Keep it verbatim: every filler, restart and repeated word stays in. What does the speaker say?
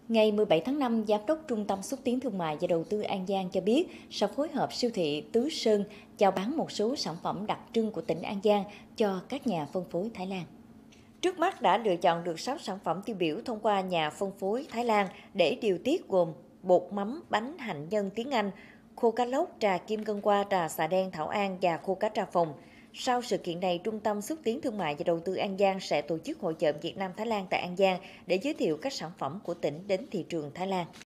Ngày mười bảy tháng năm, Giám đốc Trung tâm Xúc tiến Thương mại và Đầu tư An Giang cho biết sẽ phối hợp siêu thị Tứ Sơn chào bán một số sản phẩm đặc trưng của tỉnh An Giang cho các nhà phân phối Thái Lan. Trước mắt đã lựa chọn được sáu sản phẩm tiêu biểu thông qua nhà phân phối Thái Lan để điều tiết gồm bột mắm, bánh hạnh nhân tiếng Anh, khô cá lóc, trà kim ngân hoa, trà xà đen Thảo An và khô cá trà phòng. Sau sự kiện này, Trung tâm Xúc tiến Thương mại và Đầu tư An Giang sẽ tổ chức hội chợ Việt Nam Thái Lan tại An Giang để giới thiệu các sản phẩm của tỉnh đến thị trường Thái Lan.